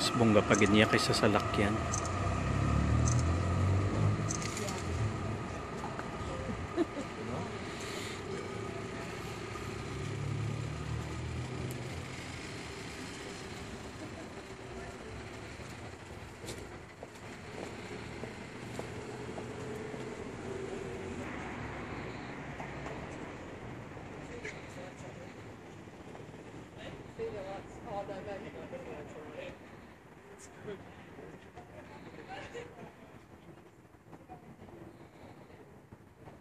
Mas bongga pa gid niya kaysa sa lakyan. Oh, no, no.